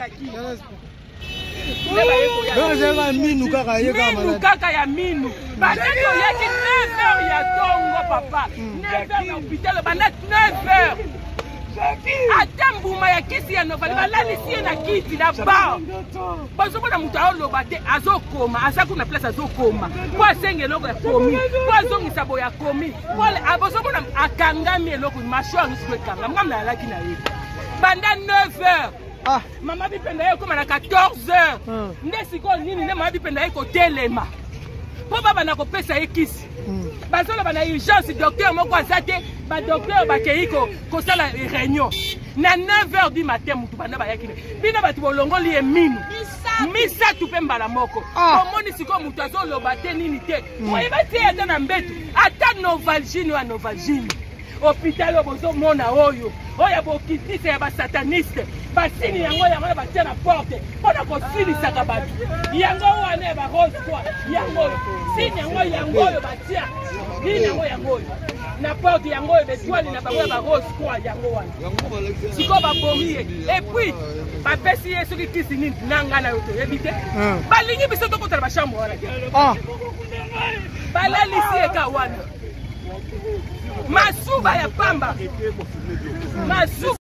azalaki minu kaka ya minu bandaki oyaki 9h ya tongo papa 9h na hôpital banda 9h ata mbuma ya kisi ya novali balalisi ye na kiti na bar bazomona moto aoloba te azokoma aza kuna place azokoma po asenga eloko ya komi po azongisa boye ya komi bazomona akangami eloko masho angisi ekanga mngamu na alaki na ye banda 9h mama bipenda ye okoma na 14h nde sikoyo nini nde mama bipenda ye kotelema po baba na kopesa ye kisi bazoloba na urgence docteur moko aza te badocteur bakei kosala réunion na 9h du matin mutu banda bayaki bino bato bolongoli ye minu misatu mpe mbala moko omoni sikoyo mutu azoloba te nini te oyeba tie ata na mbetu ata novalgine oyo anovalgine hôpital oyo bozomona oyo bokitisa ya basataniste basini yango batia na porte mpona kosilisaka bato yango wana ya barose kwa yango oyo sini yango oyo batia nini yango oyo na porte yango oyo betwali na bango ya barose kwa yango wana sikoyo babomi ye epuis bapesi ye soki kisi nini na nga na yo toyebi te balingi biso tokotala bashambre wana te balalisi eka wana masuba ya pamba masuba